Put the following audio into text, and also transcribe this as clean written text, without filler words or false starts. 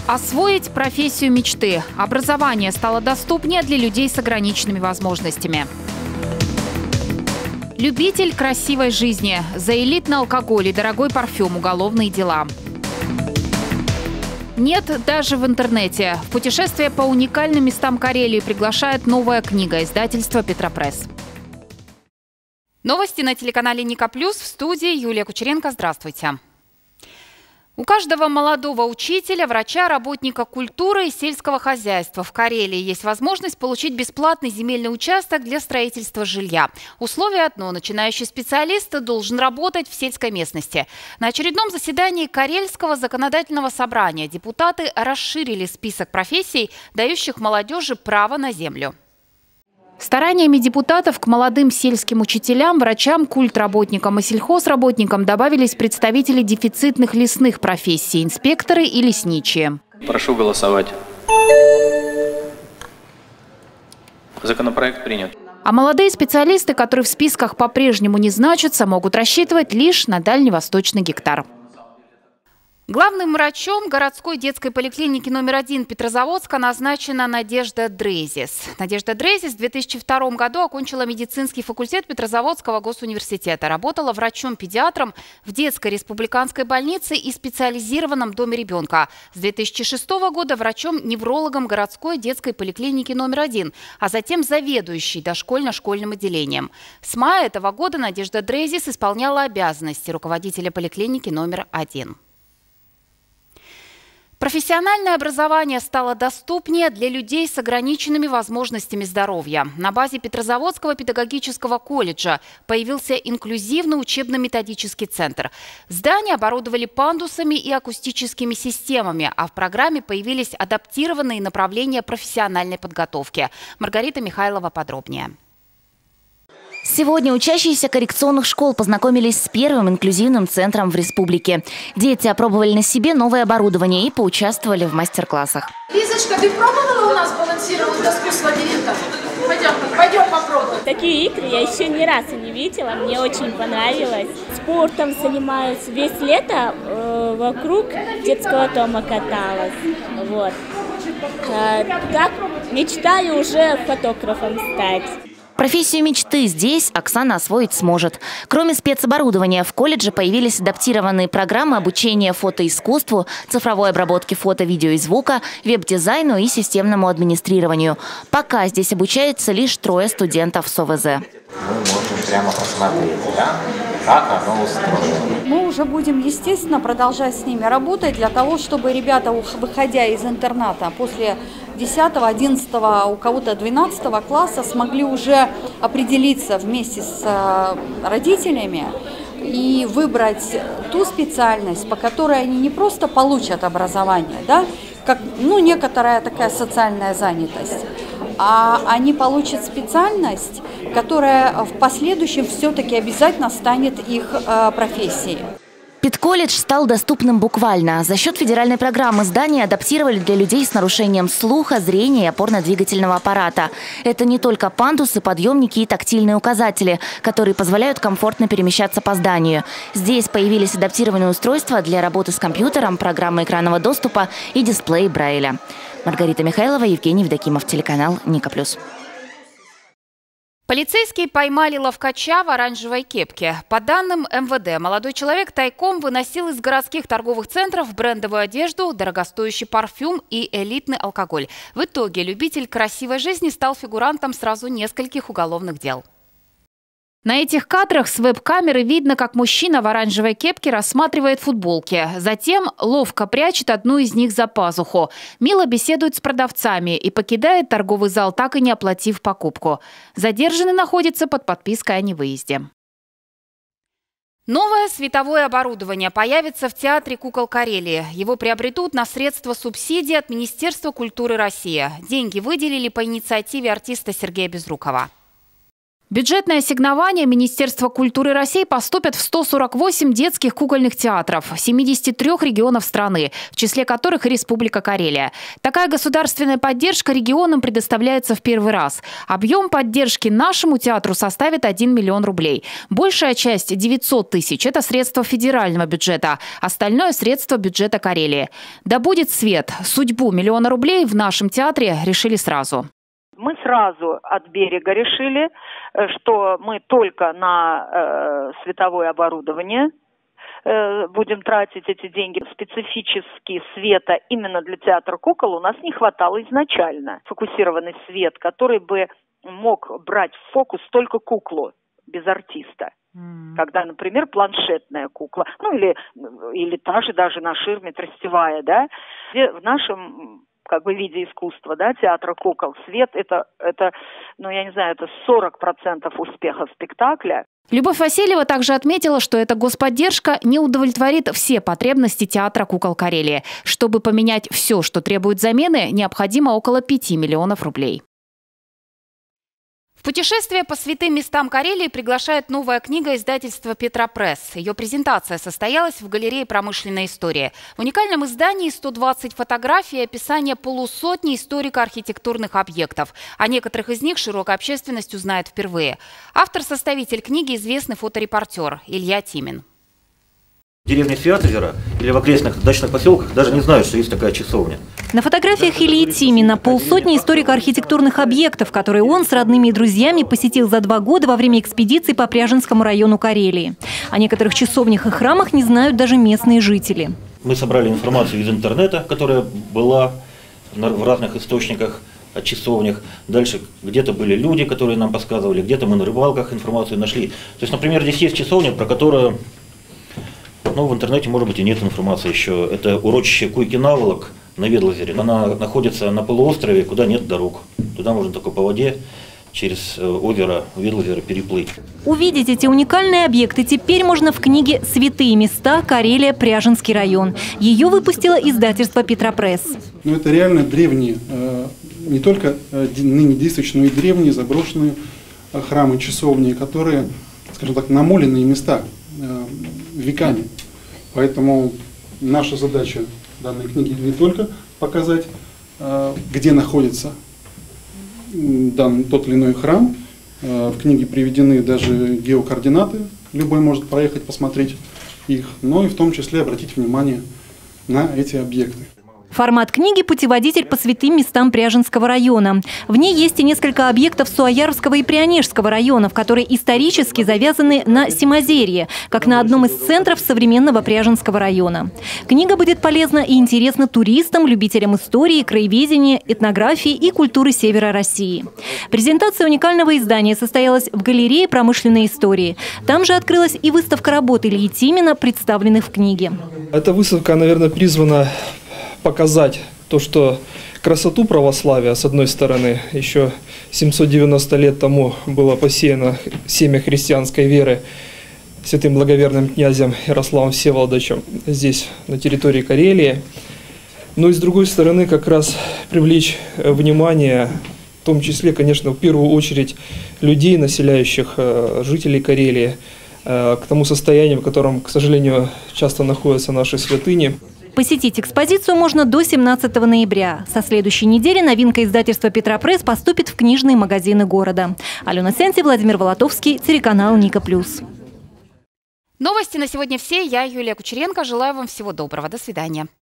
Освоить профессию мечты. Образование стало доступнее для людей с ограниченными возможностями. Любитель красивой жизни. За элитный алкоголь и дорогой парфюм. Уголовные дела. Нет даже в интернете. В путешествие по уникальным местам Карелии приглашает новая книга издательства «Петропресс». Новости на телеканале Ника Плюс. В студии Юлия Кучеренко. Здравствуйте. У каждого молодого учителя, врача, работника культуры и сельского хозяйства в Карелии есть возможность получить бесплатный земельный участок для строительства жилья. Условие одно – начинающий специалист должен работать в сельской местности. На очередном заседании Карельского законодательного собрания депутаты расширили список профессий, дающих молодежи право на землю. Стараниями депутатов к молодым сельским учителям, врачам, культработникам и сельхозработникам добавились представители дефицитных лесных профессий – инспекторы и лесничие. Прошу голосовать. Законопроект принят. А молодые специалисты, которые в списках по-прежнему не значатся, могут рассчитывать лишь на дальневосточный гектар. Главным врачом городской детской поликлиники номер 1 Петрозаводска назначена Надежда Дрезис. Надежда Дрезис в 2002 году окончила медицинский факультет Петрозаводского госуниверситета. Работала врачом-педиатром в детской республиканской больнице и специализированном доме ребенка. С 2006 года врачом-неврологом городской детской поликлиники номер 1, а затем заведующей дошкольно-школьным отделением. С мая этого года Надежда Дрезис исполняла обязанности руководителя поликлиники номер 1. Профессиональное образование стало доступнее для людей с ограниченными возможностями здоровья. На базе Петрозаводского педагогического колледжа появился инклюзивный учебно-методический центр. Здание оборудовали пандусами и акустическими системами, а в программе появились адаптированные направления профессиональной подготовки. Маргарита Михайлова подробнее. Сегодня учащиеся коррекционных школ познакомились с первым инклюзивным центром в республике. Дети опробовали на себе новое оборудование и поучаствовали в мастер-классах. Лизочка, ты пробовала у нас балансировать доску с лабиринтом? Пойдем попробуем. Такие игры я еще ни разу не видела, мне очень понравилось. Спортом занимаюсь, весь лето вокруг детского дома каталась. Вот. Так мечтаю уже фотографом стать. Профессию мечты здесь Оксана освоить сможет. Кроме спецоборудования, в колледже появились адаптированные программы обучения фотоискусству, цифровой обработке фото, видео и звука, веб-дизайну и системному администрированию. Пока здесь обучается лишь 3 студентов с ОВЗ. Мы можем прямо посмотреть, да, как оно устроено. Мы уже будем, естественно, продолжать с ними работать для того, чтобы ребята, выходя из интерната после 10, 11, у кого-то 12 класса, смогли уже определиться вместе с родителями и выбрать ту специальность, по которой они не просто получат образование, да, как некоторая такая социальная занятость, а они получат специальность, которая в последующем все-таки обязательно станет их профессией. Педколледж стал доступным буквально. За счет федеральной программы здания адаптировали для людей с нарушением слуха, зрения и опорно-двигательного аппарата. Это не только пандусы, подъемники и тактильные указатели, которые позволяют комфортно перемещаться по зданию. Здесь появились адаптированные устройства для работы с компьютером, программы экранного доступа и дисплей Брайля. Маргарита Михайлова, Евгений Евдокимов, телеканал Ника Плюс. Полицейские поймали ловкача в оранжевой кепке. По данным МВД, молодой человек тайком выносил из городских торговых центров брендовую одежду, дорогостоящий парфюм и элитный алкоголь. В итоге любитель красивой жизни стал фигурантом сразу нескольких уголовных дел. На этих кадрах с веб-камеры видно, как мужчина в оранжевой кепке рассматривает футболки. Затем ловко прячет одну из них за пазуху. Мило беседует с продавцами и покидает торговый зал, так и не оплатив покупку. Задержанный находится под подпиской о невыезде. Новое световое оборудование появится в Театре кукол Карелии. Его приобретут на средства субсидий от Министерства культуры России. Деньги выделили по инициативе артиста Сергея Безрукова. Бюджетные ассигнования Министерства культуры России поступят в 148 детских кукольных театров 73 регионов страны, в числе которых и Республика Карелия. Такая государственная поддержка регионам предоставляется в первый раз. Объем поддержки нашему театру составит 1 миллион рублей. Большая часть, 900 тысяч, это средства федерального бюджета, остальное – средства бюджета Карелии. Да будет свет! Судьбу миллиона рублей в нашем театре решили сразу. Мы сразу от берега решили, что мы только на световое оборудование будем тратить эти деньги. Специфический света именно для театра кукол у нас не хватало изначально. Фокусированный свет, который бы мог брать в фокус только куклу без артиста. Когда, например, планшетная кукла, или та же даже на ширме тростевая, да, в нашем виде искусства, да, театра кукол, свет это 40% успеха спектакля. Любовь Васильева также отметила, что эта господдержка не удовлетворит все потребности театра кукол Карелии. Чтобы поменять все, что требует замены, необходимо около 5 миллионов рублей. В путешествие по святым местам Карелии приглашает новая книга издательства «Петропресс». Ее презентация состоялась в галерее «Промышленная история». В уникальном издании 120 фотографий и описание полусотни историко-архитектурных объектов. О некоторых из них широкая общественность узнает впервые. Автор-составитель книги – известный фоторепортер Илья Тимин. В деревне Святозеро или в окрестных дачных поселках даже не знают, что есть такая часовня. На фотографиях Ильи Тимина полсотни историко-архитектурных объектов, которые он с родными и друзьями посетил за 2 года во время экспедиции по Пряженскому району Карелии. О некоторых часовнях и храмах не знают даже местные жители. Мы собрали информацию из интернета, которая была в разных источниках о часовнях. Дальше где-то были люди, которые нам подсказывали, где-то мы на рыбалках информацию нашли. То есть, например, здесь есть часовня, про которую в интернете, может быть, и нет информации еще. Это урочище Куйки-Наволок на Ветлозере. Она находится на полуострове, куда нет дорог. Туда можно только по воде через озеро Ветлозеро переплыть. Увидеть эти уникальные объекты теперь можно в книге «Святые места. Карелия. Пряженский район». Ее выпустило издательство «Петропресс». Это реально древние, не только ныне действующие, но и древние заброшенные храмы, часовни, которые, скажем так, намоленные места веками. Поэтому наша задача данной книги не только показать, где находится тот или иной храм. В книге приведены даже геокоординаты. Любой может проехать, посмотреть их, но и в том числе обратить внимание на эти объекты. Формат книги – путеводитель по святым местам Пряженского района. В ней есть и несколько объектов Суоярского и Прянежского районов, которые исторически завязаны на Симозерье, как на одном из центров современного Пряженского района. Книга будет полезна и интересна туристам, любителям истории, краеведения, этнографии и культуры севера России. Презентация уникального издания состоялась в галерее «Промышленной истории». Там же открылась и выставка работ Ильи Тимина, представленных в книге. Эта выставка, наверное, призвана показать то, что красоту православия, с одной стороны, еще 790 лет тому было посеяно семя христианской веры святым благоверным князем Ярославом Всеволодовичем здесь, на территории Карелии. Но и с другой стороны, как раз привлечь внимание, в том числе, конечно, в первую очередь людей, населяющих, жителей Карелии, к тому состоянию, в котором, к сожалению, часто находятся наши святыни. Посетить экспозицию можно до 17 ноября. Со следующей недели новинка издательства «Петропресс» поступит в книжные магазины города. Алена Сенти, Владимир Волотовский, телеканал Ника+. Новости на сегодня все. Я, Юлия Кучеренко. Желаю вам всего доброго. До свидания.